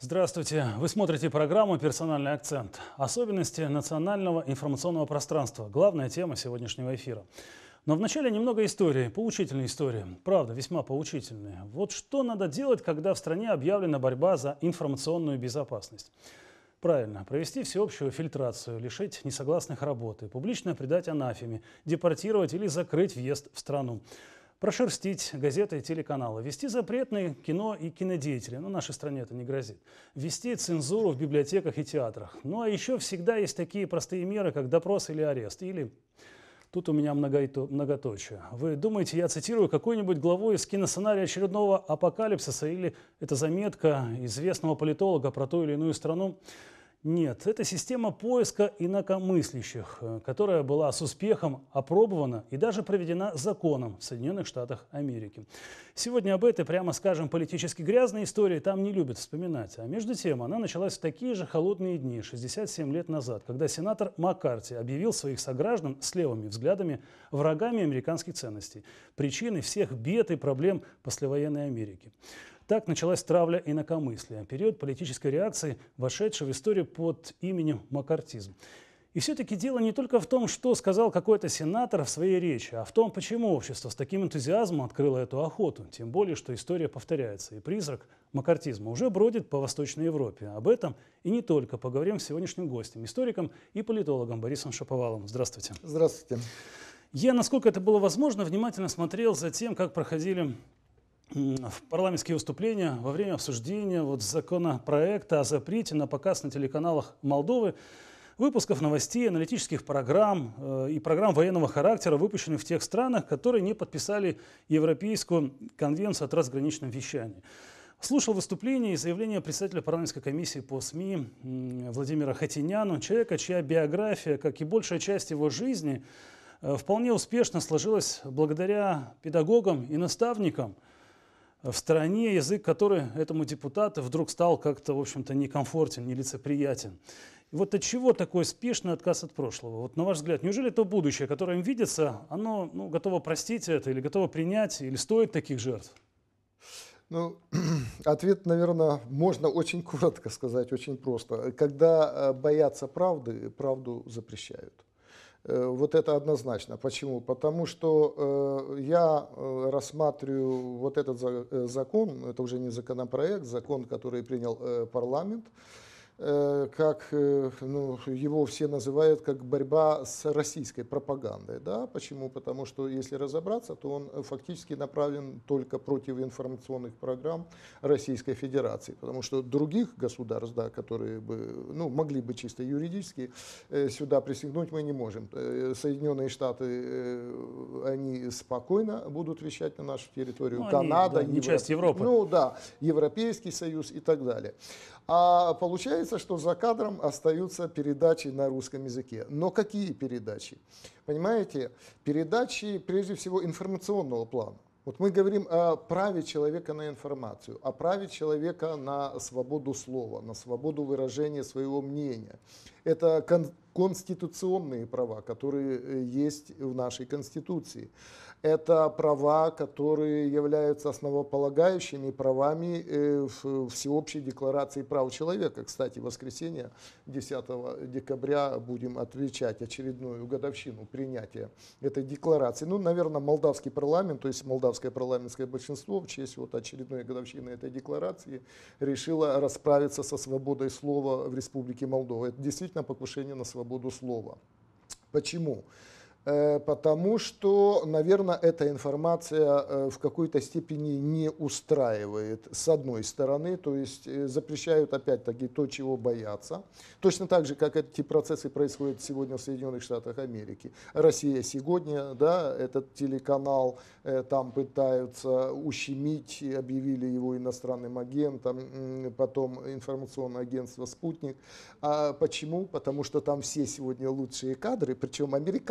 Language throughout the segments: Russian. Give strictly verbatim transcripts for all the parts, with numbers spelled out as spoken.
Здравствуйте! Вы смотрите программу «Персональный акцент». Особенности национального информационного пространства. Главная тема сегодняшнего эфира. Но вначале немного истории, поучительной истории. Правда, весьма поучительные. Вот что надо делать, когда в стране объявлена борьба за информационную безопасность. Правильно, провести всеобщую фильтрацию, лишить несогласных работы, публично предать анафеме, депортировать или закрыть въезд в страну. Прошерстить газеты и телеканалы, ввести запретные кино и кинодеятели, но нашей стране это не грозит, ввести цензуру в библиотеках и театрах. Ну а еще всегда есть такие простые меры, как допрос или арест, или... Тут у меня многоточие. Вы думаете, я цитирую какую-нибудь главу из киносценария очередного апокалипсиса или это заметка известного политолога про ту или иную страну? Нет, это система поиска инакомыслящих, которая была с успехом опробована и даже проведена законом в Соединенных Штатах Америки. Сегодня об этой, прямо скажем, политически грязной истории там не любят вспоминать. А между тем, она началась в такие же холодные дни, шестьдесят семь лет назад, когда сенатор Маккарти объявил своих сограждан с левыми взглядами врагами американских ценностей, причиной всех бед и проблем послевоенной Америки. Так началась травля инакомыслия, период политической реакции, вошедший в историю под именем маккартизм. И все-таки дело не только в том, что сказал какой-то сенатор в своей речи, а в том, почему общество с таким энтузиазмом открыло эту охоту. Тем более, что история повторяется, и призрак маккартизма уже бродит по Восточной Европе. Об этом и не только поговорим с сегодняшним гостем, историком и политологом Борисом Шаповаловым. Здравствуйте. Здравствуйте. Я, насколько это было возможно, внимательно смотрел за тем, как проходили в парламентские выступления во время обсуждения вот законопроекта о запрете на показ на телеканалах Молдовы выпусков новостей, аналитических программ э, и программ военного характера, выпущенных в тех странах, которые не подписали Европейскую конвенцию о трансграничном вещании. Слушал выступление и заявление председателя парламентской комиссии по СМИ э, Владимира Хатиняну, человека, чья биография, как и большая часть его жизни, э, вполне успешно сложилась благодаря педагогам и наставникам в стране, язык который этому депутату вдруг стал как-то, в общем-то, некомфортен, нелицеприятен. И вот от чего такой спешный отказ от прошлого? Вот на ваш взгляд, неужели то будущее, которое им видится, оно ну, готово простить это, или готово принять, или стоит таких жертв? Ну, ответ, наверное, можно очень коротко сказать, очень просто. Когда боятся правды, правду запрещают. Вот это однозначно. Почему? Потому что э, я э, рассматриваю вот этот за, э, закон, это уже не законопроект, закон, который принял э, парламент, э, как э, ну, его все называют как борьба с российской пропагандой. Да? Почему? Потому что, если разобраться, то он фактически направлен только против информационных программ Российской Федерации. Потому что других государств, да, которые бы, ну, могли бы чисто юридически э, сюда присягнуть, мы не можем. Э, Соединенные Штаты, э, они спокойно будут вещать на нашу территорию. Ну, Канада, они, да, не часть Европы. Ну да, Европейский Союз и так далее. А получается, что за кадром остаются передачи на русском языке. Но какие передачи? Понимаете, передачи прежде всего информационного плана. Вот мы говорим о праве человека на информацию, о праве человека на свободу слова, на свободу выражения своего мнения. Это кон конституционные права, которые есть в нашей Конституции. Это права, которые являются основополагающими правами в Всеобщей декларации прав человека. Кстати, в воскресенье, десятого декабря, будем отмечать очередную годовщину принятия этой декларации. Ну, наверное, молдавский парламент, то есть молдавское парламентское большинство, в честь вот очередной годовщины этой декларации, решило расправиться со свободой слова в Республике Молдова. Это действительно покушение на свободу слова. Почему? Потому что, наверное, эта информация в какой-то степени не устраивает, с одной стороны, то есть запрещают опять-таки то, чего боятся. Точно так же, как эти процессы происходят сегодня в Соединенных Штатах Америки. Россия сегодня, да, этот телеканал там пытаются ущемить, объявили его иностранным агентом, потом информационное агентство «Спутник». А почему? Потому что там все сегодня лучшие кадры, причем американцы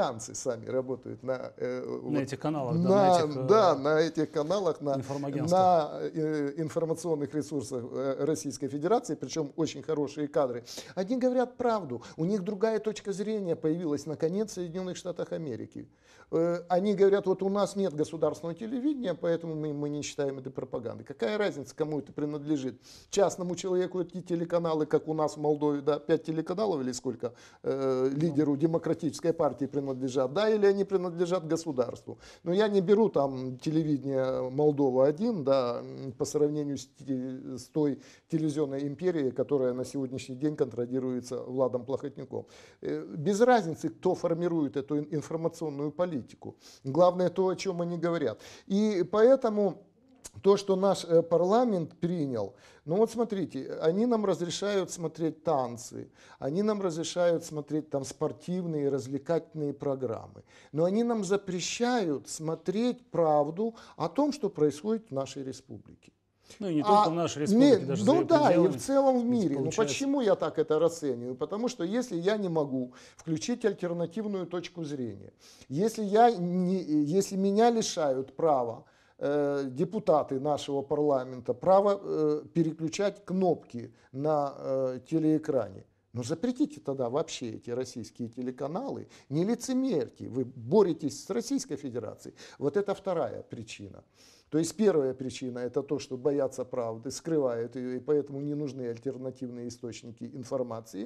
сами работают на, э, на вот, этих каналах, на, да, на этих, да, на этих каналах, на, на э, информационных ресурсах э, Российской Федерации, причем очень хорошие кадры. Они говорят правду. У них другая точка зрения появилась наконец в Соединенных Штатах Америки. Э, они говорят, вот у нас нет государственного телевидения, поэтому мы, мы не считаем это пропагандой. Какая разница, кому это принадлежит? Частному человеку эти телеканалы, как у нас в Молдове, да, пять телеканалов или сколько э, лидеру демократической партии принадлежат, да, или они принадлежат государству. Но я не беру там телевидение Молдова-один, да, по сравнению с, с той телевизионной империей, которая на сегодняшний день контролируется Владом Плохотнюком. Э, без разницы, кто формирует эту информационную политику. Главное то, о чем они говорят. И поэтому то, что наш парламент принял, ну вот смотрите, они нам разрешают смотреть танцы, они нам разрешают смотреть там спортивные, развлекательные программы, но они нам запрещают смотреть правду о том, что происходит в нашей республике. Ну и не а, только в нашей республике, не, даже ну за да, пределами, и в целом в мире. Ну получается. почему я так это расцениваю? Потому что если я не могу включить альтернативную точку зрения, если, я не, если меня лишают права э, депутаты нашего парламента, права э, переключать кнопки на э, телеэкране, ну запретите тогда вообще эти российские телеканалы, не лицемерьте, вы боретесь с Российской Федерацией. Вот это вторая причина. То есть первая причина это то, что боятся правды, скрывают ее, и поэтому не нужны альтернативные источники информации.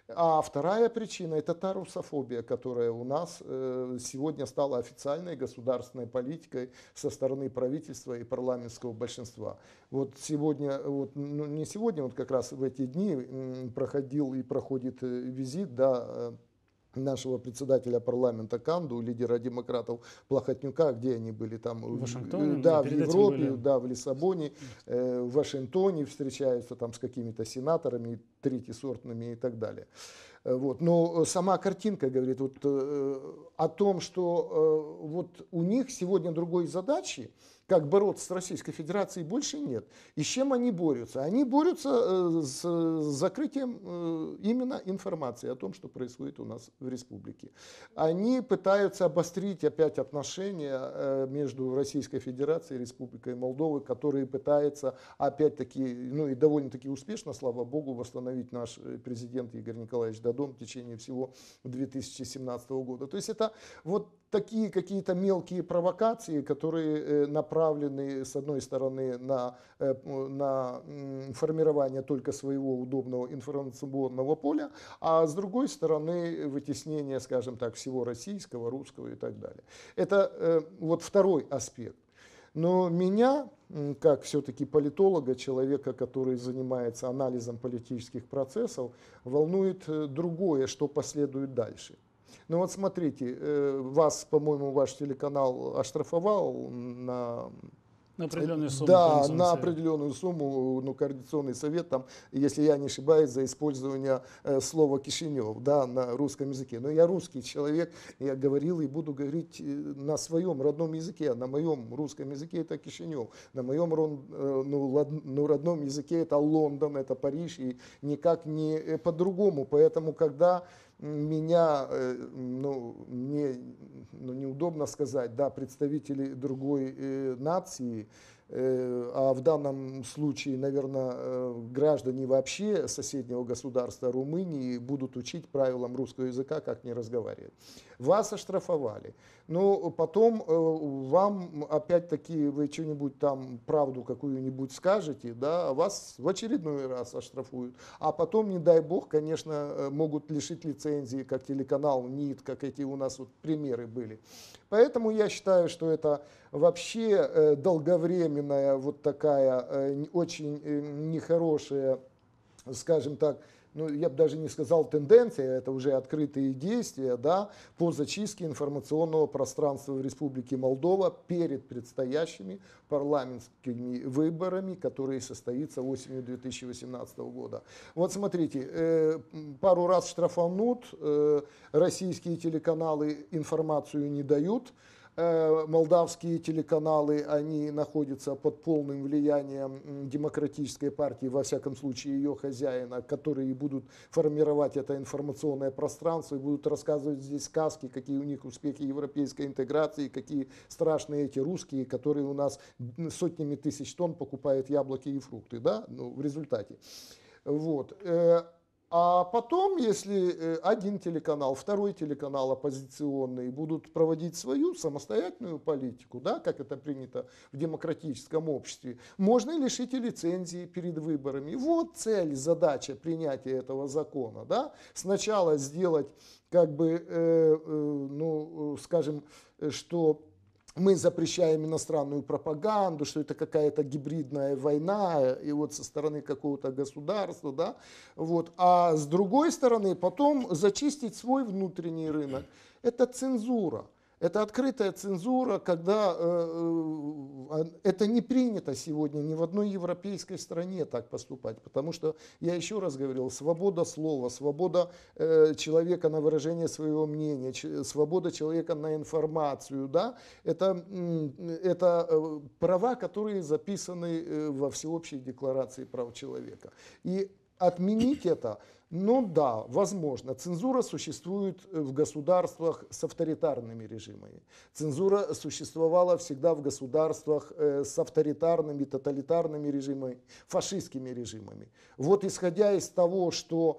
А вторая причина это та русофобия, которая у нас э, сегодня стала официальной государственной политикой со стороны правительства и парламентского большинства. Вот сегодня, вот, ну не сегодня, вот как раз в эти дни м, проходил и проходит визит, да, нашего председателя парламента Канду, лидера демократов Плохотнюка, где они были там, в Вашингтоне, да, в Европе, были. да, в Лиссабоне, э, в Вашингтоне встречаются там с какими-то сенаторами, третьесортными и так далее. Вот. Но сама картинка говорит вот, э, о том, что э, вот у них сегодня другой задачи, как бороться с Российской Федерацией, больше нет. И с чем они борются? Они борются с закрытием именно информации о том, что происходит у нас в республике. Они пытаются обострить опять отношения между Российской Федерацией и Республикой Молдовы, которые пытаются опять-таки, ну и довольно-таки успешно, слава богу, восстановить наш президент Игорь Николаевич Додон в течение всего две тысячи семнадцатого года. То есть это вот такие какие-то мелкие провокации, которые направлены, с одной стороны, на, на формирование только своего удобного информационного поля, а с другой стороны, вытеснение, скажем так, всего российского, русского и так далее. Это вот второй аспект. Но меня, как все-таки политолога, человека, который занимается анализом политических процессов, волнует другое, что последует дальше. Ну вот смотрите, вас, по-моему, ваш телеканал оштрафовал на... На определенную сумму. Да, на совет. определенную сумму, ну, Координационный совет, там, если я не ошибаюсь, за использование э, слова Кишинев, да, на русском языке. Но я русский человек, я говорил и буду говорить на своем родном языке, на моем русском языке это Кишинев, на моем э, ну, лад, ну, родном языке это Лондон, это Париж, и никак не э, по-другому. Поэтому, когда меня, ну, мне ну, неудобно сказать, да, представители другой э, нации, э, а в данном случае, наверное, э, граждане вообще соседнего государства Румынии будут учить правилам русского языка, как не разговаривать. Вас оштрафовали. Но потом э, вам опять-таки вы что-нибудь там, правду какую-нибудь скажете, да, вас в очередной раз оштрафуют. А потом, не дай бог, конечно, могут лишить лицензии, как телеканал НИТ, как эти у нас вот примеры были. Поэтому я считаю, что это вообще э, долговременная вот такая э, очень э, нехорошая, скажем так, ну, я бы даже не сказал тенденция, это уже открытые действия, да, по зачистке информационного пространства в Республике Молдова перед предстоящими парламентскими выборами, которые состоятся осенью две тысячи восемнадцатого года. Вот смотрите, э, пару раз штрафанут, э, российские телеканалы информацию не дают, молдавские телеканалы, они находятся под полным влиянием демократической партии, во всяком случае ее хозяина, которые будут формировать это информационное пространство и будут рассказывать здесь сказки, какие у них успехи европейской интеграции, какие страшные эти русские, которые у нас сотнями тысяч тонн покупают яблоки и фрукты, да, ну, в результате. Вот. А потом, если один телеканал, второй телеканал оппозиционный будут проводить свою самостоятельную политику, да, как это принято в демократическом обществе, можно лишить и лицензии перед выборами. Вот цель, задача принятия этого закона. Да. Сначала сделать, как бы, э, э, ну, скажем, что мы запрещаем иностранную пропаганду, что это какая-то гибридная война, и вот со стороны какого-то государства, да, вот. А с другой стороны, потом зачистить свой внутренний рынок. Это цензура. Это открытая цензура, когда э, это не принято сегодня ни в одной европейской стране так поступать. Потому что, я еще раз говорил, свобода слова, свобода э, человека на выражение своего мнения, ч, свобода человека на информацию, да, это, это э, права, которые записаны э, во Всеобщей декларации прав человека. И отменить это, ну да, возможно. Цензура существует в государствах с авторитарными режимами. Цензура существовала всегда в государствах с авторитарными, тоталитарными режимами, фашистскими режимами. Вот исходя из того, что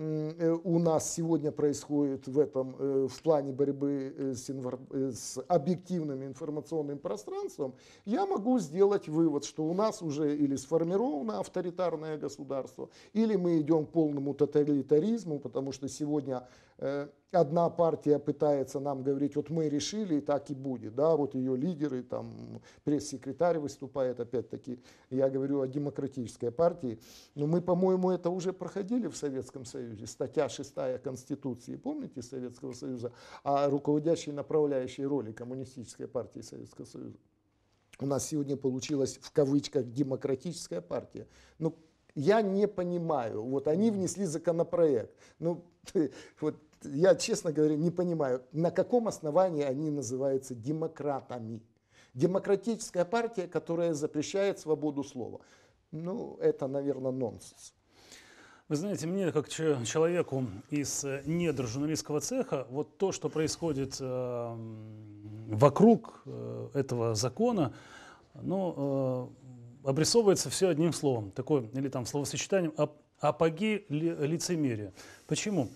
у нас сегодня происходит в этом, в плане борьбы с, инвор... с объективным информационным пространством, я могу сделать вывод, что у нас уже или сформировано авторитарное государство, или мы идем к полному тоталитаризму, потому что сегодня э, одна партия пытается нам говорить, вот мы решили, и так и будет, да, вот ее лидеры, там пресс-секретарь выступает, опять-таки, я говорю о демократической партии, но мы, по-моему, это уже проходили в Советском Союзе. Статья шестая Конституции, помните, Советского Союза, о руководящей направляющей роли Коммунистической партии Советского Союза. У нас сегодня получилась в кавычках демократическая партия. Ну, я не понимаю, вот они внесли законопроект, ну, вот я, честно говоря, не понимаю, на каком основании они называются демократами. Демократическая партия, которая запрещает свободу слова. Ну, это, наверное, нонсенс. Вы знаете, мне, как человеку из недр журналистского цеха, вот то, что происходит э, вокруг э, этого закона, ну, э, обрисовывается все одним словом, такое, или там словосочетанием ап апогей ли, лицемерия. Почему?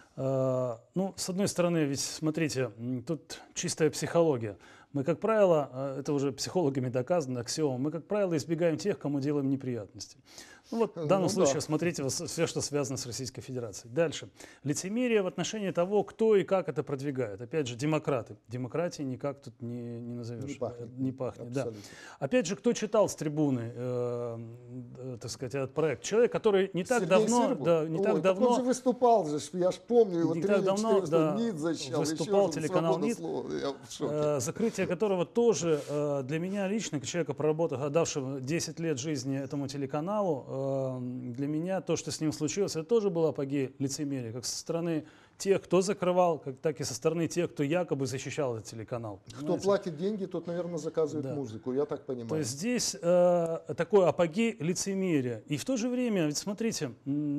Э, ну, с одной стороны, ведь, смотрите, тут чистая психология. Мы, как правило, это уже психологами доказано, аксиома, мы, как правило, избегаем тех, кому делаем неприятности. Ну, вот в данном ну, случае, да. Смотрите, все, что связано с Российской Федерацией. Дальше. Лицемерие в отношении того, кто и как это продвигает. Опять же, демократы. Демократии никак тут не, не назовешь. Не пахнет. Не пахнет, да. Опять же, кто читал с трибуны, э, э, так сказать, этот проект? Человек, который не так Сергей давно... Да, не Ой, так давно он же выступал, я ж помню, его не так давно да, НИТ защищал, выступал телеканал НИТ, э, закрытие которого тоже э, для меня лично, как человека, проработавшего, отдавшего десять лет жизни этому телеканалу, э, для меня то, что с ним случилось, это тоже было апогей лицемерия, как со стороны тех, кто закрывал, как, так и со стороны тех, кто якобы защищал этот телеканал. Понимаете? Кто платит деньги, тот, наверное, заказывает да. музыку, я так понимаю. То есть здесь э, такой апогей лицемерия. И в то же время, ведь смотрите,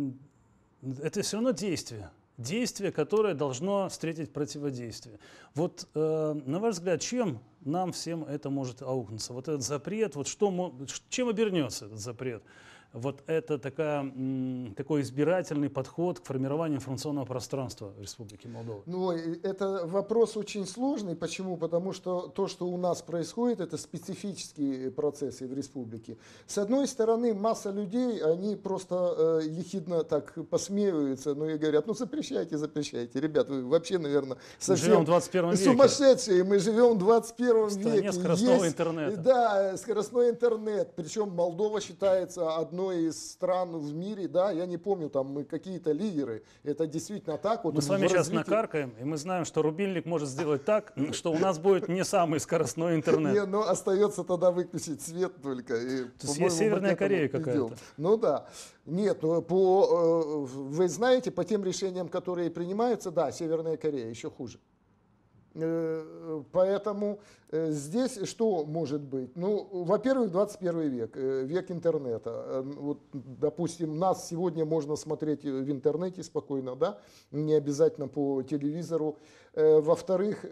это все равно действие. Действие, которое должно встретить противодействие. Вот, э, на ваш взгляд, чем нам всем это может аукнуться? Вот этот запрет, вот что, чем обернется этот запрет? Вот это такая, такой избирательный подход к формированию информационного пространства в Республике Молдова. Ну, это вопрос очень сложный. Почему? Потому что то, что у нас происходит, это специфические процессы в республике. С одной стороны, масса людей, они просто э, ехидно так посмеиваются, ну и говорят, ну запрещайте, запрещайте. Ребят, вы вообще, наверное, совсем в двадцать первом веке. Сумасшедшие. Мы живем в двадцать первом в веке. Стране скоростного Есть, интернета. Да, скоростной интернет. Причем Молдова считается одной из стран в мире, да, я не помню, там мы какие-то лидеры, это действительно так. Вот мы с вами сейчас развитии... накаркаем, и мы знаем, что рубильник может сделать так, что у нас будет не самый скоростной интернет. Не, но остается тогда выключить свет только. И, то есть есть Северная Корея какая-то. Ну да. Нет, ну, по, вы знаете, по тем решениям, которые принимаются, да, Северная Корея еще хуже. Поэтому здесь что может быть? Ну, во-первых, двадцать первый век, век интернета. Вот, допустим, нас сегодня можно смотреть в интернете спокойно, да, не обязательно по телевизору. Во-вторых,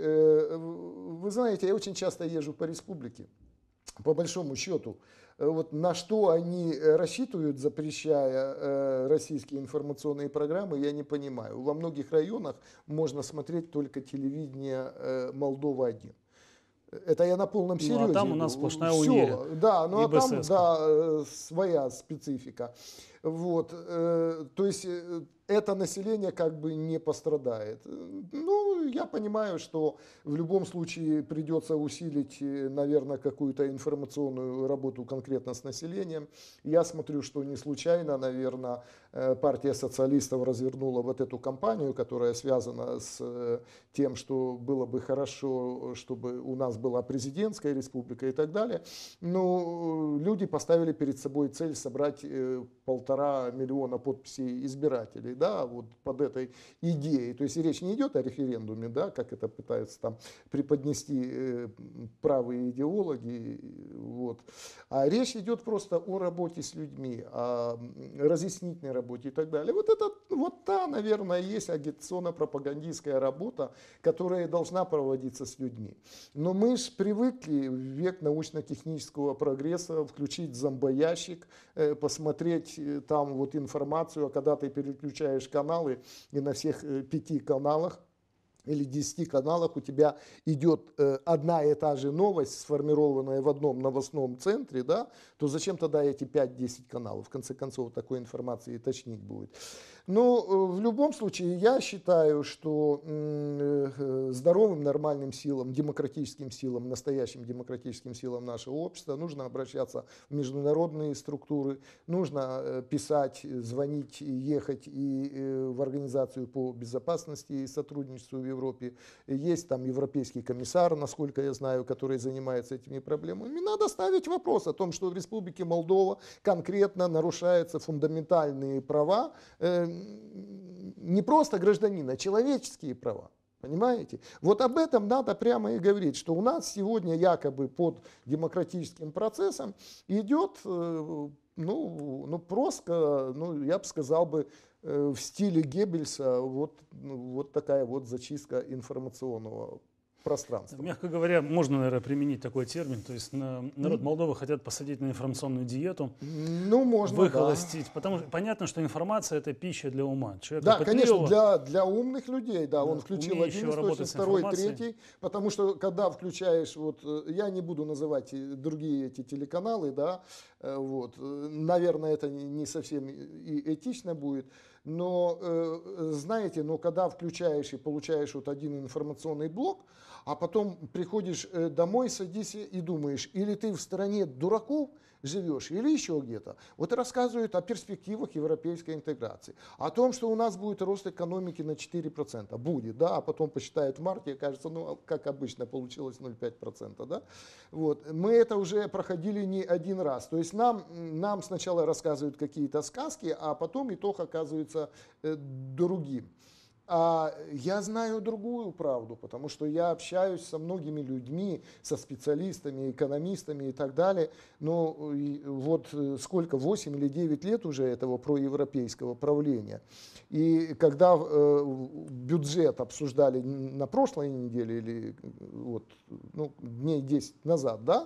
вы знаете, я очень часто езжу по республике. По большому счету, вот на что они рассчитывают, запрещая э, российские информационные программы, я не понимаю. Во многих районах можно смотреть только телевидение э, Молдова один. Это я на полном серьезе. Ну, а там у нас сплошная Все, уния. да, ну а там, ИБСС. да, своя специфика. Вот, э, то есть э, это население как бы не пострадает. Ну, я понимаю, что в любом случае придется усилить, наверное, какую-то информационную работу конкретно с населением. Я смотрю, что не случайно, наверное, партия социалистов развернула вот эту кампанию, которая связана с тем, что было бы хорошо, чтобы у нас была президентская республика и так далее. Но люди поставили перед собой цель собрать полтора миллиона подписей избирателей, да, вот под этой идеей. То есть речь не идет о референдуме, да, как это пытаются там преподнести э, правые идеологи, вот. А речь идет просто о работе с людьми, о разъяснительной работе и так далее. Вот это, вот та, наверное, есть агитационно-пропагандистская работа, которая должна проводиться с людьми. Но мы же привыкли в век научно-технического прогресса включить зомбоящик, э, посмотреть э, там вот информацию, а когда ты переключаешь каналы, и на всех э, пяти каналах или десяти каналах у тебя идет э, одна и та же новость, сформированная в одном новостном центре, да, то зачем тогда эти пять-десять каналов? В конце концов, такой информации тошнить будет. Но э, в любом случае, я считаю, что э, здоровым, нормальным силам, демократическим силам, настоящим демократическим силам нашего общества нужно обращаться в международные структуры, нужно э, писать, звонить, ехать и э, в Организацию по безопасности и сотрудничеству в Европе. Есть там европейский комиссар, насколько я знаю, который занимается этими проблемами. Надо ставить вопрос о том, что в Республике Молдова конкретно нарушаются фундаментальные права, э, не просто гражданина, а человеческие права. Понимаете? Вот об этом надо прямо и говорить, что у нас сегодня якобы под демократическим процессом идет, э, ну, ну просто, ну, я бы сказал бы, в стиле Геббельса вот, вот такая вот зачистка информационного пространства. Мягко говоря, можно, наверное, применить такой термин. То есть на, народ Молдовы хотят посадить на информационную диету, ну, можно, выхолостить. Да. Потому что понятно, что информация – это пища для ума. Человек да, конечно, для, для умных людей. Да, да, он включил один источник, второй, третий. Потому что, когда включаешь, вот, я не буду называть другие эти телеканалы, да, вот, наверное, это не совсем и этично будет. Но, знаете, но когда включаешь и получаешь вот один информационный блок, а потом приходишь домой, садишься и думаешь, или ты в стране дураков живешь, или еще где-то. Вот рассказывают о перспективах европейской интеграции, о том, что у нас будет рост экономики на четыре процента. Будет, да, а потом посчитают в марте, кажется, ну, как обычно, получилось ноль целых пять десятых процента, да. Вот. Мы это уже проходили не один раз. То есть нам, нам сначала рассказывают какие-то сказки, а потом итог оказывается э, другим. А я знаю другую правду, потому что я общаюсь со многими людьми, со специалистами, экономистами и так далее. Но вот сколько, восемь или девять лет уже этого проевропейского правления. И когда э, бюджет обсуждали на прошлой неделе или вот, ну, дней десять назад, да,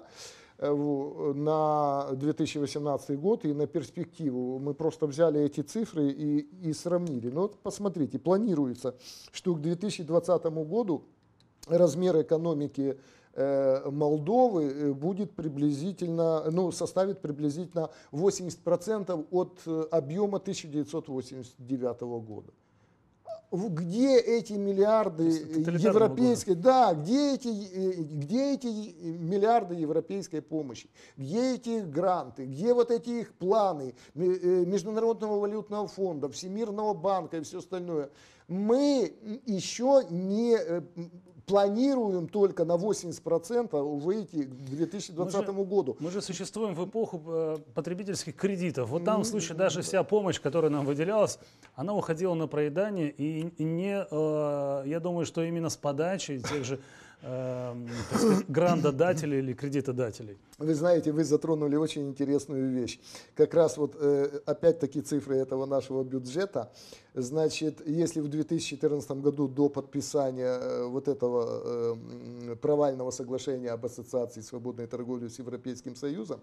на две тысячи восемнадцатый год и на перспективу. Мы просто взяли эти цифры и, и сравнили. Ну вот посмотрите, планируется, что к две тысячи двадцатому году размер экономики э, Молдовы будет приблизительно, ну, составит приблизительно восемьдесят процентов от объема тысяча девятьсот восемьдесят девятого года. Где эти миллиарды европейской, да, где эти, где эти миллиарды европейской помощи, где эти гранты, где вот эти их планы Международного валютного фонда, Всемирного банка и все остальное. Мы еще не планируем только на восемьдесят процентов выйти к две тысячи двадцатому мы же, году. Мы же существуем в эпоху э, потребительских кредитов. Вот там в случае даже вся помощь, которая нам выделялась, она уходила на проедание. И, и не, э, я думаю, что именно с подачи тех же э, так сказать, грантодателей или кредитодателей. Вы знаете, вы затронули очень интересную вещь. Как раз вот э, опять-таки цифры этого нашего бюджета. Значит, если в две тысячи четырнадцатом году до подписания э, вот этого э, провального соглашения об ассоциации свободной торговли с Европейским Союзом,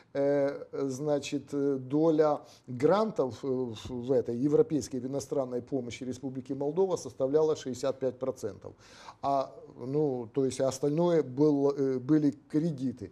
э, значит, доля грантов в этой европейской в иностранной помощи Республики Молдова составляла шестьдесят пять процентов. А, ну, то есть остальное был, э, были кредиты.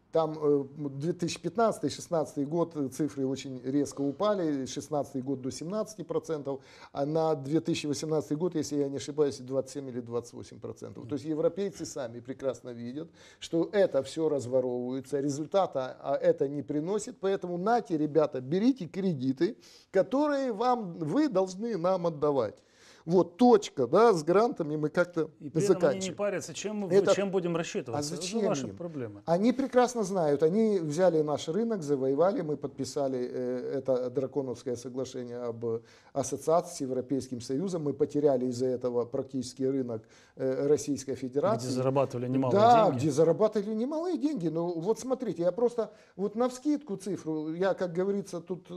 Там две тысячи пятнадцатый — две тысячи шестнадцатый год цифры очень резко упали, две тысячи шестнадцатый год до семнадцати процентов, а на две тысячи восемнадцатый год, если я не ошибаюсь, двадцать семь или двадцать восемь процентов. То есть европейцы сами прекрасно видят, что это все разворовывается, результата это не приносит, поэтому нате, ребята, берите кредиты, которые вам, вы должны нам отдавать. Вот точка, да, с грантами мы как-то и при заканчиваем. Этом они не парятся, чем, это... чем будем рассчитываться. А зачем это ваши им? проблемы. Они прекрасно знают, они взяли наш рынок, завоевали, мы подписали э, это драконовское соглашение об ассоциации с Европейским Союзом, мы потеряли из-за этого практически рынок э, Российской Федерации. Где зарабатывали немалые да, деньги. Да, где зарабатывали немалые деньги. Ну вот смотрите, я просто вот навскидку цифру, я, как говорится, тут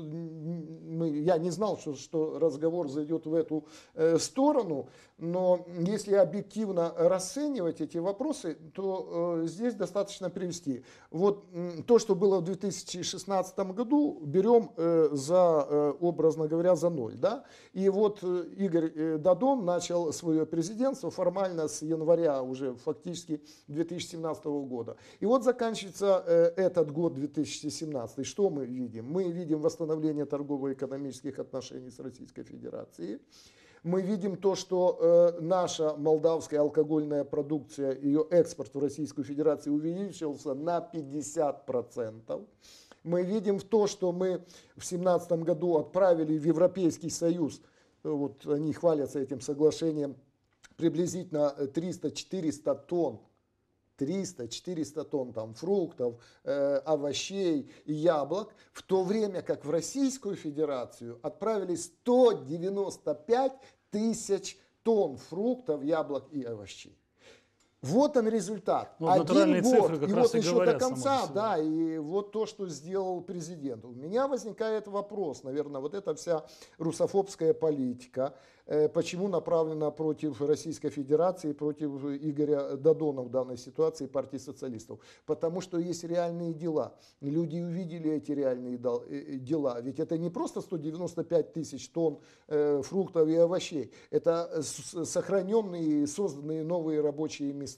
мы, я не знал, что, что разговор зайдет в эту э, сторону, но если объективно расценивать эти вопросы, то э, здесь достаточно привести. Вот э, то, что было в две тысячи шестнадцатом году, берем э, за, э, образно говоря, за ноль. Да? И вот э, Игорь э, Дадон начал свое президентство формально с января уже фактически две тысячи семнадцатого года. И вот заканчивается э, этот год две тысячи семнадцатый. Что мы видим? Мы видим восстановление торгово-экономических отношений с Российской Федерацией. Мы видим то, что э, наша молдавская алкогольная продукция, ее экспорт в Российскую Федерацию увеличился на пятьдесят процентов. Мы видим то, что мы в две тысячи семнадцатом году отправили в Европейский Союз, вот они хвалятся этим соглашением, приблизительно триста-четыреста тонн. триста-четыреста тонн там, фруктов, э, овощей и яблок, в то время как в Российскую Федерацию отправили сто девяносто пять тысяч тонн фруктов, яблок и овощей. Вот он результат. Ну, Один год, цифры как и раз вот и еще говорят, до конца, само да, и вот то, что сделал президент. У меня возникает вопрос, наверное, вот эта вся русофобская политика, э, почему направлена против Российской Федерации, против Игоря Дадона в данной ситуации, партии социалистов? Потому что есть реальные дела. Люди увидели эти реальные дела. Ведь это не просто сто девяносто пять тысяч тонн э, фруктов и овощей. Это сохраненные, созданные новые рабочие места.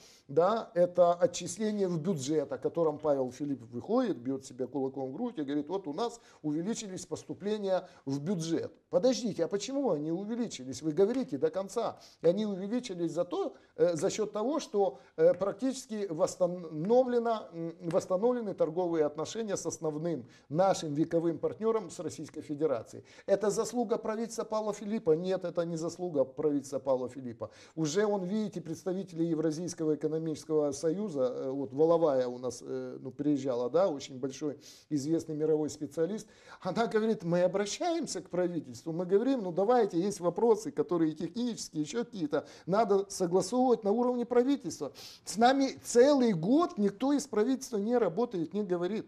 Да, это отчисление в бюджет, о котором Павел Филиппов выходит, бьет себя кулаком в грудь и говорит, вот у нас увеличились поступления в бюджет. Подождите, а почему они увеличились? Вы говорите до конца. Они увеличились за, то, э, за счет того, что э, практически восстановлено, э, восстановлены торговые отношения с основным нашим вековым партнером с Российской Федерацией. Это заслуга правительства Павла Филиппа? Нет, это не заслуга правительства Павла Филиппа. Уже он, видите, представители Евразийского экономического экономического союза, вот Воловая у нас ну, приезжала, да, очень большой известный мировой специалист, она говорит, мы обращаемся к правительству, мы говорим, ну давайте, есть вопросы, которые технические, еще какие-то, надо согласовывать на уровне правительства. С нами целый год никто из правительства не работает, не говорит.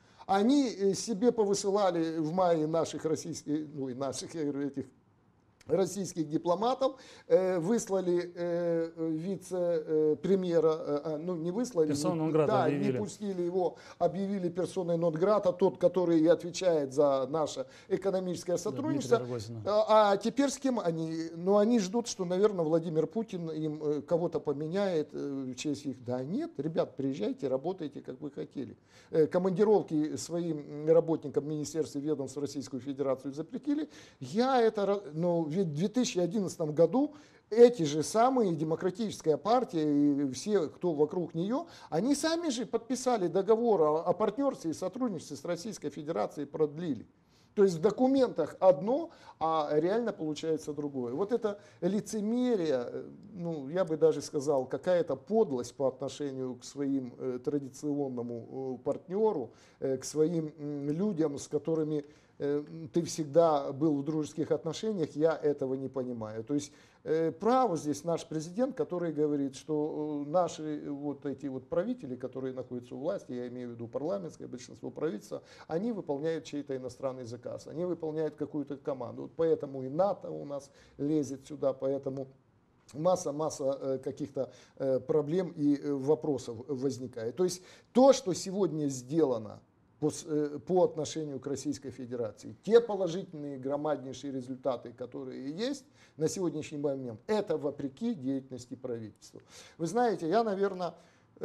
Они себе повысылали в мае наших российских, ну и наших, я говорю, этих российских дипломатов, э, выслали э, вице-премьера, э, ну не выслали, персона не, нон-грата да, объявили. не пустили его, объявили персоной нон-грата, тот, который и отвечает за наше экономическое сотрудничество. Да, а, а теперь с кем они? Ну они ждут, что, наверное, Владимир Путин им э, кого-то поменяет э, в честь их. Да нет, ребят, приезжайте, работайте, как вы хотели. Э, командировки своим работникам Министерства и ведомств Российскую Федерацию запретили. Я это, ну, ведь в две тысячи одиннадцатом году эти же самые Демократическая партия и все, кто вокруг нее, они сами же подписали договор о, о партнерстве и сотрудничестве с Российской Федерацией, продлили. То есть в документах одно, а реально получается другое. Вот это лицемерие, ну, я бы даже сказал, какая-то подлость по отношению к своим э, традиционному э, партнеру, э, к своим э, людям, с которыми э, ты всегда был в дружеских отношениях, я этого не понимаю. То есть э, прав здесь наш президент, который говорит, что э, наши вот эти вот правители, которые находятся у власти, я имею в виду парламентское большинство правительства, они выполняют чей-то иностранный заказ, они выполняют какую-то команду. Вот поэтому и НАТО у нас лезет сюда, поэтому масса-масса каких-то проблем и вопросов возникает. То есть то, что сегодня сделано по, по отношению к Российской Федерации, те положительные громаднейшие результаты, которые есть на сегодняшний момент, это вопреки деятельности правительства. Вы знаете, я, наверное,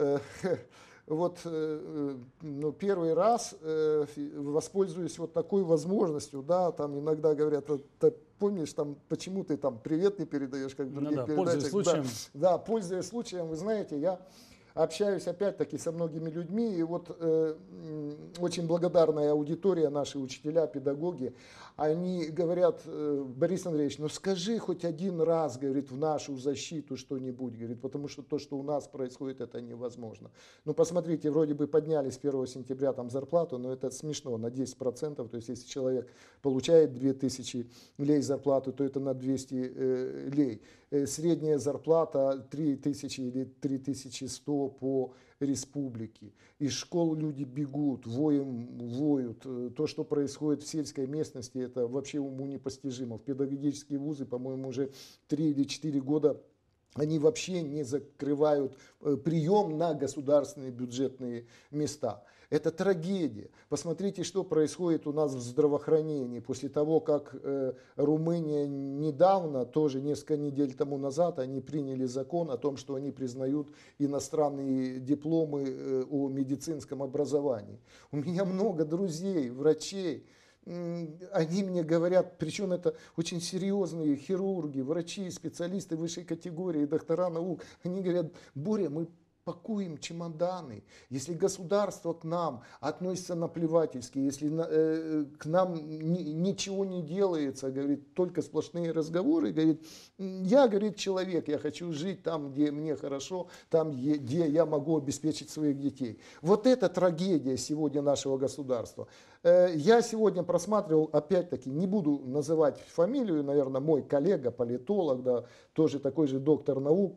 вот ну, первый раз э, воспользуюсь вот такой возможностью, да, там иногда говорят, ты помнишь, там, почему ты там привет не передаешь, как в других ну да, передачах. Пользуясь случаем. Да, да, пользуясь случаем, вы знаете, я общаюсь опять-таки со многими людьми, и вот э, очень благодарная аудитория, наши учителя, педагоги, они говорят, э, Борис Андреевич, ну скажи хоть один раз, говорит, в нашу защиту что-нибудь, говорит, потому что то, что у нас происходит, это невозможно. Ну посмотрите, вроде бы подняли с первого сентября там зарплату, но это смешно, на десять процентов, то есть если человек получает две тысячи лей зарплату, то это на двести э, лей. Средняя зарплата три тысячи или три тысячи сто по республике. Из школ люди бегут, воем, воют. То, что происходит в сельской местности, это вообще уму непостижимо. В педагогические вузы, по-моему, уже три или четыре года они вообще не закрывают прием на государственные бюджетные места. Это трагедия. Посмотрите, что происходит у нас в здравоохранении. После того, как э, Румыния недавно, тоже несколько недель тому назад, они приняли закон о том, что они признают иностранные дипломы э, о медицинском образовании. У меня много друзей, врачей. Они мне говорят, причем это очень серьезные хирурги, врачи, специалисты высшей категории, доктора наук. Они говорят, Боря, мы пакуем чемоданы. Если государство к нам относится наплевательски, если э, к нам ни, ничего не делается, говорит, только сплошные разговоры, говорит, я, говорит, человек, я хочу жить там, где мне хорошо, там, где я могу обеспечить своих детей. Вот это трагедия сегодня нашего государства. Э, я сегодня просматривал, опять-таки, не буду называть фамилию, наверное, мой коллега, политолог, да, тоже такой же доктор наук,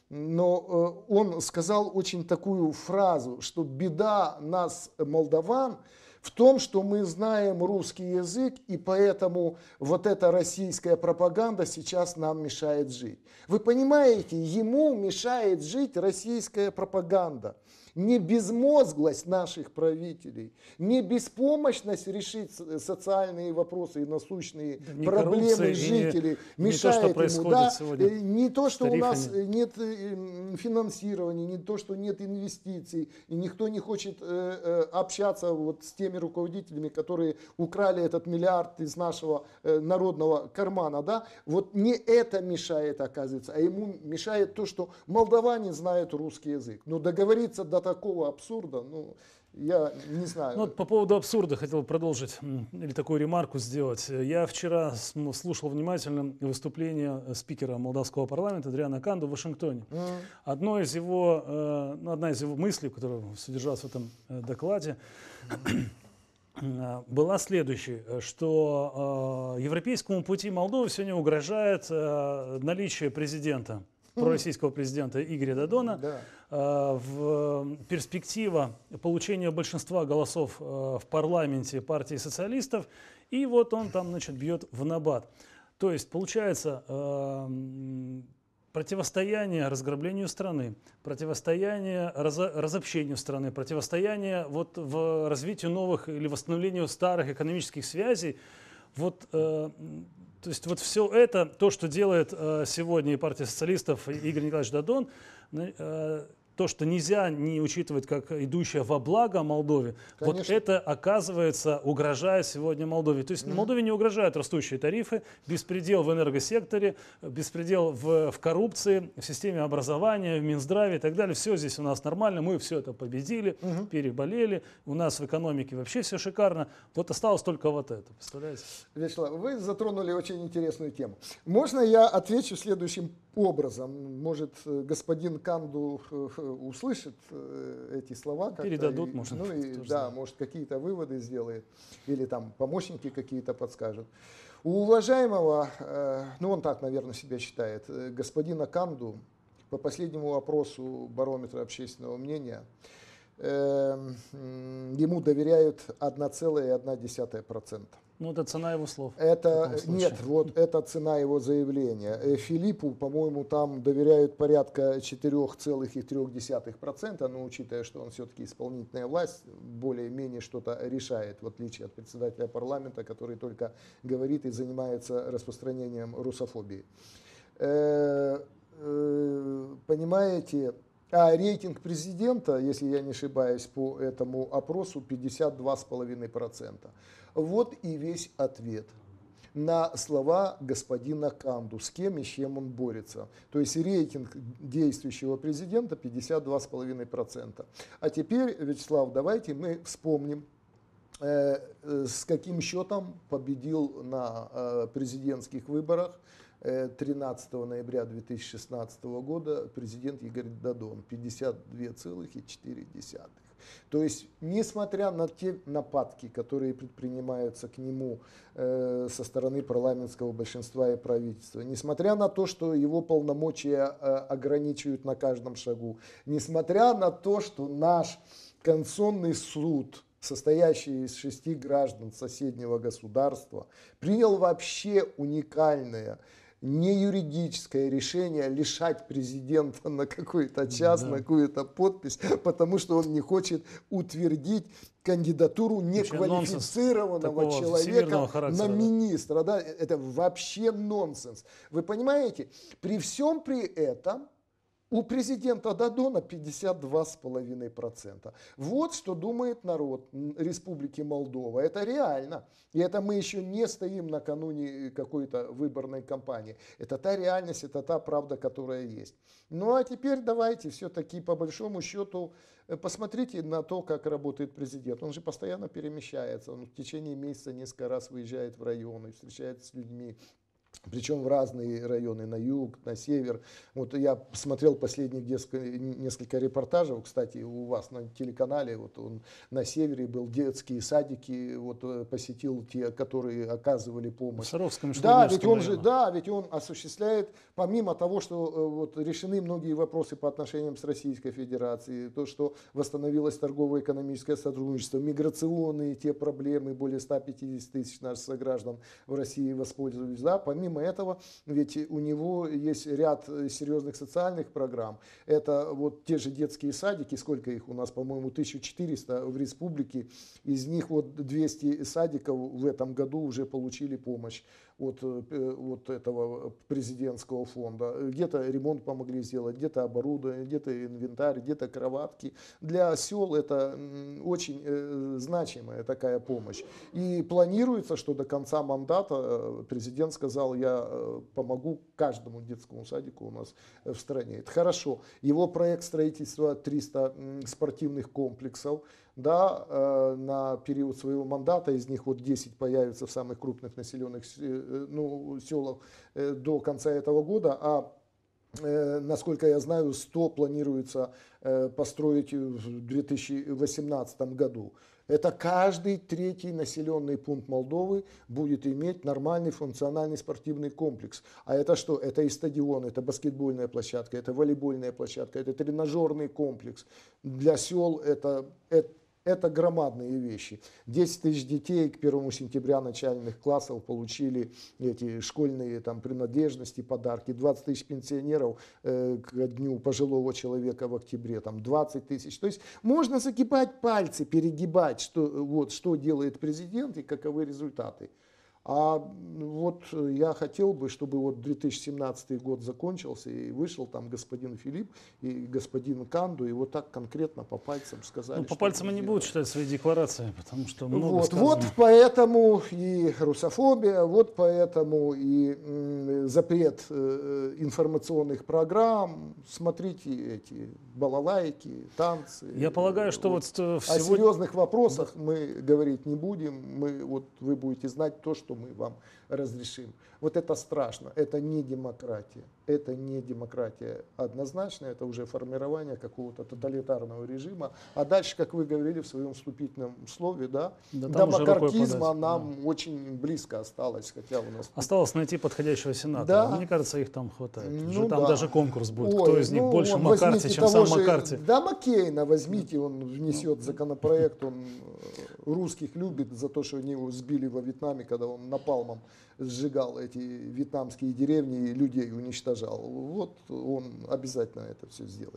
но он сказал очень такую фразу, что беда нас, молдаван, в том, что мы знаем русский язык, и поэтому вот эта российская пропаганда сейчас нам мешает жить. Вы понимаете, ему мешает жить российская пропаганда. Не безмозглость наших правителей, не беспомощность решить социальные вопросы и насущные да, проблемы жителей не, мешает не то, ему. Да? Сегодня не то, что у нас тарифами. Нет финансирования, не то, что нет инвестиций, и никто не хочет э, общаться вот с теми руководителями, которые украли этот миллиард из нашего э, народного кармана. Да? Вот не это мешает, оказывается, а ему мешает то, что молдаване знают русский язык. Но договориться до такого абсурда, ну, я не знаю. Ну, вот по поводу абсурда хотел продолжить или такую ремарку сделать. Я вчера слушал внимательно выступление спикера молдавского парламента Адриана Канду в Вашингтоне. Mm. Одно из его, одна из его мыслей, которая содержалась в этом докладе, была следующей, что европейскому пути Молдовы сегодня угрожает наличие президента, пророссийского президента Игоря Додона, да. в перспектива получения большинства голосов в парламенте партии социалистов, и вот он там, значит, бьет в набат. То есть получается противостояние разграблению страны, противостояние разобщению страны, противостояние вот в развитии новых или восстановлению старых экономических связей. Вот, э, то есть вот все это, то, что делает э, сегодня и партия социалистов, и Игорь Николаевич Додон, э, то, что нельзя не учитывать как идущее во благо Молдове, Конечно. вот это, оказывается, угрожает сегодня Молдове. То есть mm-hmm. Молдове не угрожают растущие тарифы, беспредел в энергосекторе, беспредел в, в коррупции, в системе образования, в Минздраве и так далее. Все здесь у нас нормально, мы все это победили, mm-hmm. переболели, у нас в экономике вообще все шикарно. Вот осталось только вот это, представляете? Вячеслав, вы затронули очень интересную тему. Можно я отвечу следующим образом? Может, господин Канду услышит эти слова? Передадут, и, может. Ну и, да, знаю. Может, какие-то выводы сделает. Или там помощники какие-то подскажут. У уважаемого, ну он так, наверное, себя считает, господина Канду, по последнему опросу барометра общественного мнения, ему доверяют одна целая одна десятая процента. Ну, это цена его слов. Это, нет, вот это цена его заявления. Филиппу, по-моему, там доверяют порядка четыре целых три десятых процента, но учитывая, что он все-таки исполнительная власть, более-менее что-то решает, в отличие от председателя парламента, который только говорит и занимается распространением русофобии. Понимаете? А рейтинг президента, если я не ошибаюсь, по этому опросу пятьдесят два целых пять десятых процента. Вот и весь ответ на слова господина Канду, с кем и с чем он борется. То есть рейтинг действующего президента пятьдесят два целых пять десятых процента. А теперь, Вячеслав, давайте мы вспомним, э, э, с каким счетом победил на э, президентских выборах тринадцатого ноября две тысячи шестнадцатого года президент Игорь Додон, пятьдесят два целых четыре десятых. То есть, несмотря на те нападки, которые предпринимаются к нему э, со стороны парламентского большинства и правительства, несмотря на то, что его полномочия э, ограничивают на каждом шагу, несмотря на то, что наш Конституционный суд, состоящий из шести граждан соседнего государства, принял вообще уникальное, не юридическое решение лишать президента на какой-то час, да. на какую-то подпись, потому что он не хочет утвердить кандидатуру неквалифицированного человека на министра. Да? Это вообще нонсенс. Вы понимаете, при всем при этом у президента Додона пятьдесят два целых пять десятых процента. Вот что думает народ Республики Молдова. Это реально. И это мы еще не стоим накануне какой-то выборной кампании. Это та реальность, это та правда, которая есть. Ну а теперь давайте все-таки по большому счету посмотрите на то, как работает президент. Он же постоянно перемещается. Он в течение месяца несколько раз выезжает в районы, встречается с людьми. Причем в разные районы, на юг, на север. Вот я смотрел последних несколько репортажей, кстати, у вас на телеканале, вот он на севере был, детские садики, вот посетил те, которые оказывали помощь. В Саровском, да, ведь он же, да, ведь он осуществляет, помимо того, что вот решены многие вопросы по отношениям с Российской Федерацией, то, что восстановилось торгово-экономическое сотрудничество, миграционные те проблемы, более ста пятидесяти тысяч наших сограждан в России воспользовались, да, помимо Помимо этого, ведь у него есть ряд серьезных социальных программ. Это вот те же детские садики, сколько их у нас, по-моему, тысяча четыреста в республике. Из них вот двести садиков в этом году уже получили помощь от, от этого президентского фонда. Где-то ремонт помогли сделать, где-то оборудование, где-то инвентарь, где-то кроватки. Для сел это очень э, значимая такая помощь. И планируется, что до конца мандата президент сказал, я помогу каждому детскому садику у нас в стране. Это хорошо. Его проект строительства триста спортивных комплексов. Да, на период своего мандата, из них вот десять появится в самых крупных населенных ну, селах до конца этого года, а насколько я знаю, сто планируется построить в две тысячи восемнадцатом году. Это каждый третий населенный пункт Молдовы будет иметь нормальный функциональный спортивный комплекс. А это что? Это и стадион, это баскетбольная площадка, это волейбольная площадка, это тренажерный комплекс. Для сел это, это Это громадные вещи. десять тысяч детей к первому сентября начальных классов получили эти школьные там, принадлежности, подарки. двадцать тысяч пенсионеров э, к дню пожилого человека в октябре, там, двадцать тысяч. То есть можно загибать пальцы, перегибать, что, вот, что делает президент и каковы результаты. А вот я хотел бы, чтобы вот две тысячи семнадцатый год закончился, и вышел там господин Филипп и господин Канду, и вот так конкретно по пальцам сказали. Ну, по пальцам они не будут читать свои декларации, потому что много вот, сказано. вот поэтому и русофобия, вот поэтому и м, запрет э, информационных программ. Смотрите эти балалайки, танцы. Я полагаю, что вот, вот о сегодня... серьезных вопросах мы говорить не будем. Мы, вот, вы будете знать то, что мы вам разрешим. Вот это страшно, это не демократия. Это не демократия однозначно, это уже формирование какого-то тоталитарного режима. А дальше, как вы говорили в своем вступительном слове, да, да до макартизма нам да. очень близко осталось. Хотя у нас... Осталось найти подходящего сенатора. Да. Мне кажется, их там хватает. Ну, уже там да. даже конкурс будет, Ой, кто из них ну, больше он, Маккарти, чем сам же, Маккарти. Да, Маккейна возьмите, он внесет законопроект, он русских любит за то, что они его сбили во Вьетнаме, когда он напалмом сжигал эти вьетнамские деревни и людей уничтожал. Вот он обязательно это все сделает.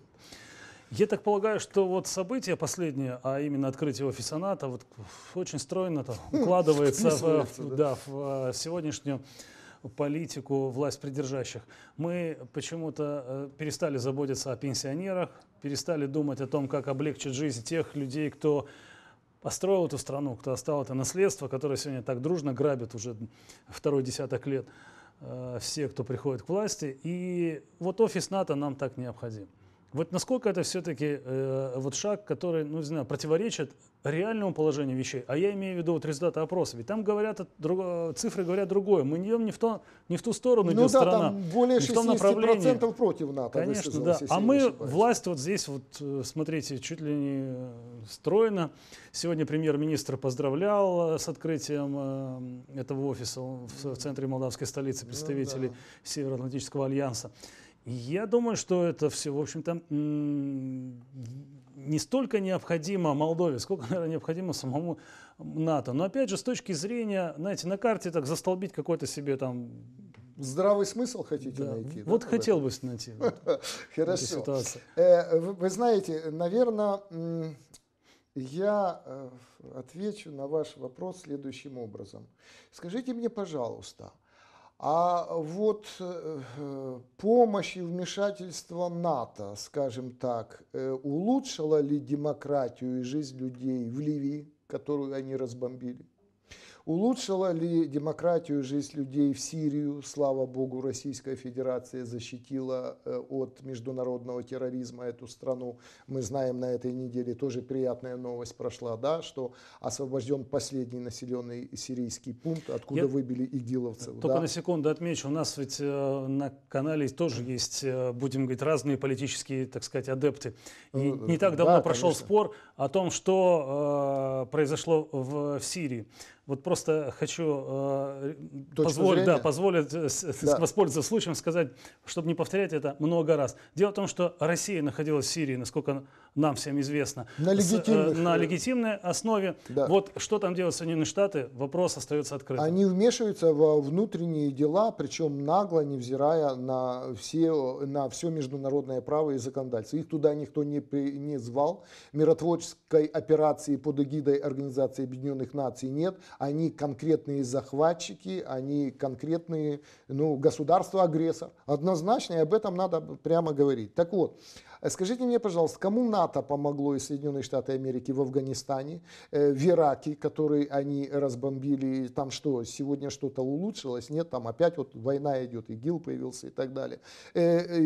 Я так полагаю, что вот события последние, а именно открытие офиса НАТО, вот очень стройно укладывается в, в, да, в сегодняшнюю политику власть придержащих. Мы почему-то перестали заботиться о пенсионерах, перестали думать о том, как облегчить жизнь тех людей, кто построил эту страну, кто оставил это наследство, которое сегодня так дружно грабит уже второй десяток лет э, все, кто приходит к власти. И вот офис НАТО нам так необходим. Вот насколько это все-таки э, вот шаг, который, ну, не знаю, противоречит реальному положению вещей. А я имею в виду вот результаты опроса. Ведь там говорят, друг, цифры говорят другое. Мы не идем не в, то, не в ту сторону, ну, идет да, страна. Там более шестьдесят процентов против НАТО. Конечно, да. А мы, власть вот здесь, вот смотрите, чуть ли не стройно. Сегодня премьер-министр поздравлял с открытием этого офиса в центре молдавской столицы представителей ну, да. Североатлантического альянса. Я думаю, что это все, в общем-то, не столько необходимо Молдове, сколько, наверное, необходимо самому НАТО. Но, опять же, с точки зрения, знаете, на карте так застолбить какой-то себе там... Здравый смысл хотите да. найти? Вот да, хотел бы найти. Хорошо. Вы знаете, наверное, я отвечу на ваш вопрос следующим образом. Скажите мне, пожалуйста, а вот э, помощь и вмешательство НАТО, скажем так, э, улучшило ли демократию и жизнь людей в Ливии, которую они разбомбили? Улучшила ли демократию и жизнь людей в Сирию? Слава Богу, Российская Федерация защитила э, от международного терроризма эту страну. Мы знаем, на этой неделе тоже приятная новость прошла, да, что освобожден последний населенный сирийский пункт, откуда Я выбили игиловцев. Только да. на секунду отмечу, у нас ведь э, на канале тоже есть, э, будем говорить, разные политические, так сказать, адепты. И э, не так давно да, прошел конечно. спор о том, что э, произошло в, в Сирии. Вот просто хочу э, позволить, да, позволить э, да. воспользоваться случаем сказать, чтобы не повторять это много раз. Дело в том, что Россия находилась в Сирии, насколько нам всем известно, на, с, э, на легитимной основе. Да. Вот что там делают Соединенные Штаты, вопрос остается открытым. Они вмешиваются во внутренние дела, причем нагло, невзирая на все, на все международное право и законодательство. Их туда никто не, не звал. Миротворческой операции под эгидой Организации Объединенных Наций нет. Они конкретные захватчики, они конкретные ну, государства-агрессор. Однозначно, и об этом надо прямо говорить. Так вот, скажите мне, пожалуйста, кому НАТО помогло и Соединенные Штаты Америки в Афганистане, э, в Ираке, который они разбомбили, там что, сегодня что-то улучшилось? Нет, там опять вот война идет, ИГИЛ появился и так далее. Э,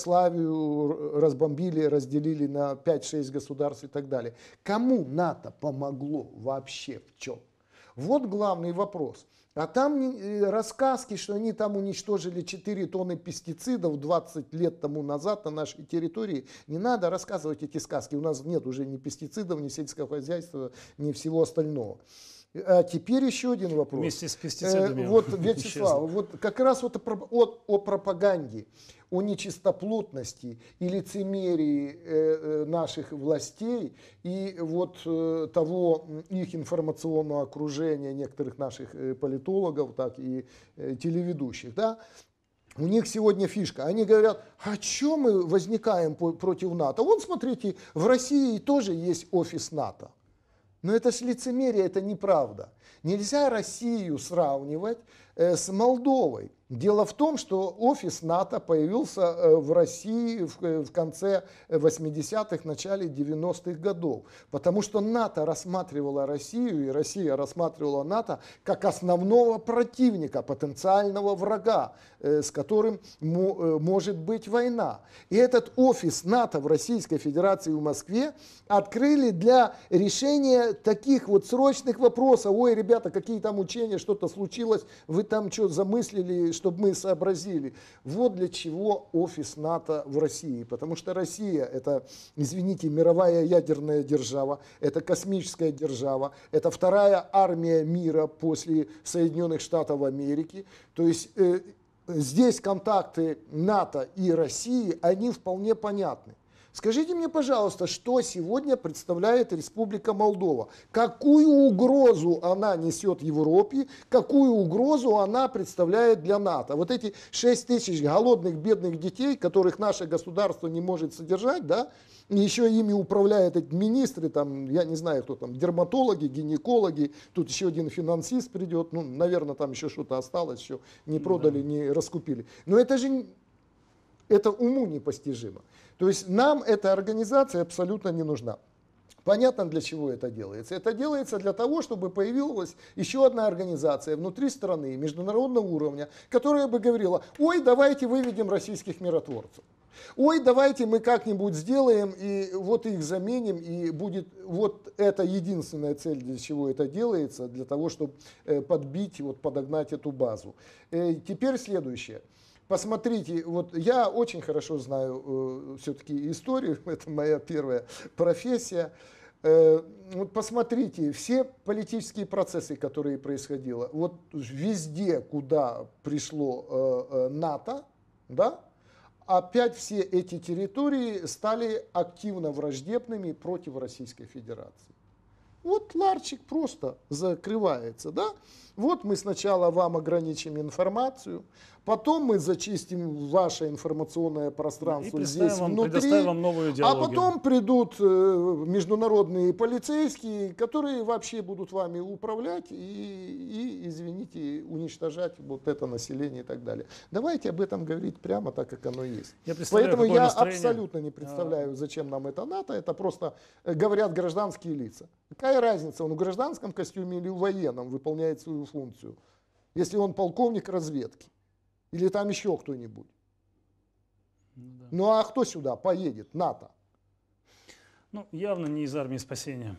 Югославию разбомбили, разделили на пять-шесть государств и так далее. Кому НАТО помогло вообще в чем? Вот главный вопрос. А там рассказки, что они там уничтожили четыре тонны пестицидов двадцать лет тому назад на нашей территории. Не надо рассказывать эти сказки. У нас нет уже ни пестицидов, ни сельского хозяйства, ни всего остального. А теперь еще один вопрос. Вместе с пестицидами. Э, вот, Вячеслав, вот как раз вот о, о, о пропаганде, о нечистоплотности и лицемерии э, наших властей и вот э, того их информационного окружения некоторых наших э, политологов, так и э, телеведущих, да. У них сегодня фишка. Они говорят, а что мы возникаем по, против НАТО? Вот смотрите, в России тоже есть офис НАТО. Но это ж лицемерие, это неправда. Нельзя Россию сравнивать э, с Молдовой. Дело в том, что офис НАТО появился э, в России в, э, в конце восьмидесятых, начале девяностых годов. Потому что НАТО рассматривала Россию, и Россия рассматривала НАТО как основного противника, потенциального врага, э, с которым мо, э, может быть война. И этот офис НАТО в Российской Федерации в Москве открыли для решения таких вот срочных вопросов. Ой, ребята, какие там учения, что-то случилось, вы там что замыслили, чтобы мы сообразили. Вот для чего офис НАТО в России. Потому что Россия это, извините, мировая ядерная держава, это космическая держава, это вторая армия мира после Соединенных Штатов Америки. То есть э, здесь контакты НАТО и России, они вполне понятны. Скажите мне, пожалуйста, что сегодня представляет Республика Молдова? Какую угрозу она несет Европе? Какую угрозу она представляет для НАТО? Вот эти шесть тысяч голодных, бедных детей, которых наше государство не может содержать, да? И еще ими управляют эти министры, там, я не знаю, кто там, дерматологи, гинекологи, тут еще один финансист придет, ну, наверное, там еще что-то осталось, еще не продали, да. Не раскупили. Но это же, это уму непостижимо. То есть нам эта организация абсолютно не нужна. Понятно, для чего это делается. Это делается для того, чтобы появилась еще одна организация внутри страны, международного уровня, которая бы говорила, ой, давайте выведем российских миротворцев. Ой, давайте мы как-нибудь сделаем и вот их заменим, и будет вот это единственная цель, для чего это делается, для того, чтобы подбить, вот, подогнать эту базу. Теперь следующее. Посмотрите, вот я очень хорошо знаю э, все-таки историю, это моя первая профессия. Э, вот посмотрите, все политические процессы, которые происходили, вот везде, куда пришло э, э, НАТО, да, опять все эти территории стали активно враждебными против Российской Федерации. Вот ларчик просто закрывается, да? Вот мы сначала вам ограничим информацию, потом мы зачистим ваше информационное пространство и здесь вам, внутри, вам новую а потом придут э, международные полицейские, которые вообще будут вами управлять и, и, извините, уничтожать вот это население и так далее. Давайте об этом говорить прямо так, как оно есть. Я Поэтому я настроение. абсолютно не представляю, зачем нам это НАТО. Это просто говорят гражданские лица. Какая разница, он в гражданском костюме или в военном выполняет свою функцию, если он полковник разведки или там еще кто-нибудь. Ну, да. Ну а кто сюда поедет? НАТО. Ну, явно не из армии спасения.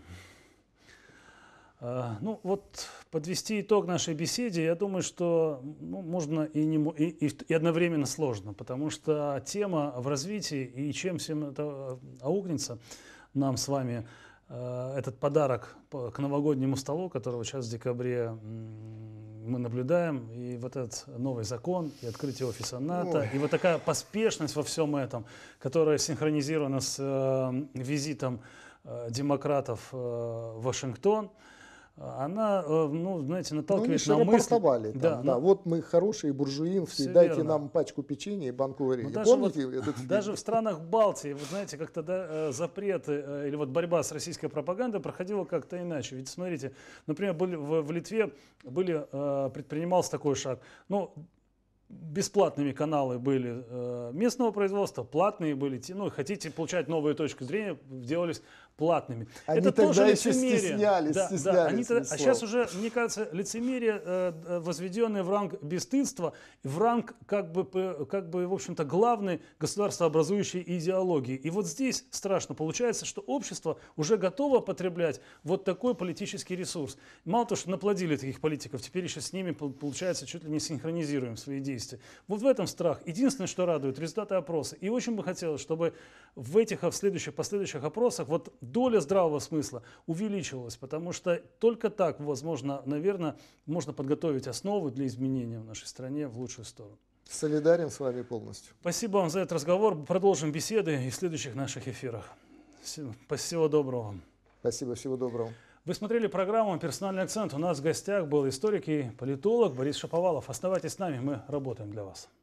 А, ну вот подвести итог нашей беседе, я думаю, что ну, можно и, не, и, и одновременно сложно, потому что тема в развитии и чем всем это аукнется нам с вами, этот подарок к новогоднему столу, которого сейчас в декабре мы наблюдаем, и вот этот новый закон, и открытие офиса НАТО, Ой. И вот такая поспешность во всем этом, которая синхронизирована с э, визитом э, демократов э, в Вашингтон, она, ну, знаете, наталкивает ну, на мысль. Там, да, да, но... Вот мы хорошие, буржуинские, дайте верно. Нам пачку печенья и банку варенья. Даже, Помните вот, этот даже в странах Балтии, вы знаете, как-то да, запреты или вот борьба с российской пропагандой проходила как-то иначе. Ведь смотрите, например, были, в, в Литве были, предпринимался такой шаг. Ну, бесплатными каналы были э, местного производства, платные были, ну, хотите получать новые точки зрения, делались платными. Они это тогда тоже еще лицемерие. стеснялись, да, стеснялись да, они тогда, а сейчас уже, мне кажется, лицемерие, э, возведенное в ранг бесстыдства, в ранг, как бы, как бы, в общем-то, главной государствообразующей идеологии. И вот здесь страшно получается, что общество уже готово потреблять вот такой политический ресурс. Мало того, что наплодили таких политиков, теперь еще с ними, получается, чуть ли не синхронизируем свои действия. Вот в этом страх. Единственное, что радует, результаты опроса. И очень бы хотелось, чтобы в этих в следующих, последующих опросах вот доля здравого смысла увеличивалась, потому что только так, возможно, наверное, можно подготовить основу для изменения в нашей стране в лучшую сторону. Солидарен с вами полностью. Спасибо вам за этот разговор. Продолжим беседы и в следующих наших эфирах. Всего доброго вам. Спасибо, всего доброго. Вы смотрели программу «Персональный акцент». У нас в гостях был историк и политолог Борис Шаповалов. Оставайтесь с нами, мы работаем для вас.